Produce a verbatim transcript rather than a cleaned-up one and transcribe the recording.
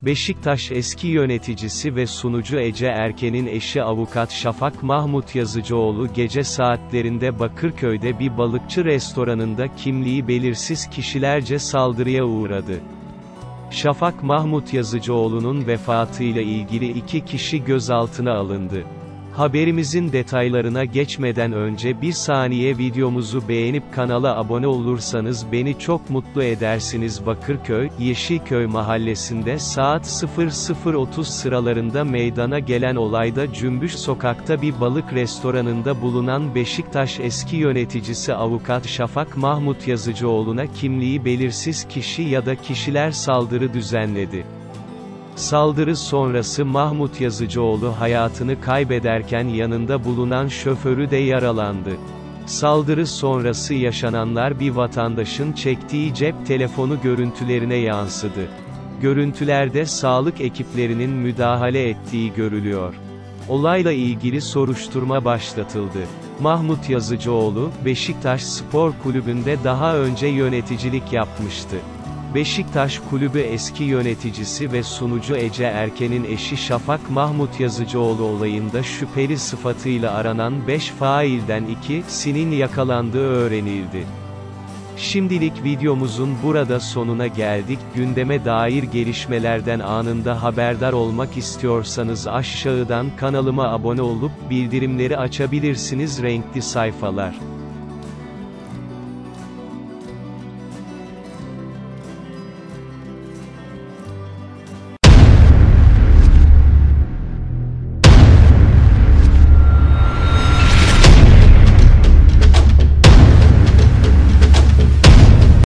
Beşiktaş eski yöneticisi ve sunucu Ece Erken'in eşi avukat Şafak Mahmut Yazıcıoğlu gece saatlerinde Bakırköy'de bir balıkçı restoranında kimliği belirsiz kişilerce saldırıya uğradı. Şafak Mahmut Yazıcıoğlu'nun vefatıyla ilgili iki kişi gözaltına alındı. Haberimizin detaylarına geçmeden önce bir saniye videomuzu beğenip kanala abone olursanız beni çok mutlu edersiniz. Bakırköy, Yeşilköy mahallesinde saat sıfır sıfır otuz sıralarında meydana gelen olayda Cümbüş Sokak'ta bir balık restoranında bulunan Beşiktaş eski yöneticisi avukat Şafak Mahmut Yazıcıoğlu'na kimliği belirsiz kişi ya da kişiler saldırı düzenledi. Saldırı sonrası Mahmut Yazıcıoğlu hayatını kaybederken yanında bulunan şoförü de yaralandı. Saldırı sonrası yaşananlar bir vatandaşın çektiği cep telefonu görüntülerine yansıdı. Görüntülerde sağlık ekiplerinin müdahale ettiği görülüyor. Olayla ilgili soruşturma başlatıldı. Mahmut Yazıcıoğlu, Beşiktaş Spor Kulübü'nde daha önce yöneticilik yapmıştı. Beşiktaş Kulübü eski yöneticisi ve sunucu Ece Erken'in eşi Şafak Mahmut Yazıcıoğlu olayında şüpheli sıfatıyla aranan beş failden ikisinin yakalandığı öğrenildi. Şimdilik videomuzun burada sonuna geldik. Gündeme dair gelişmelerden anında haberdar olmak istiyorsanız aşağıdan kanalıma abone olup bildirimleri açabilirsiniz. Renkli sayfalar.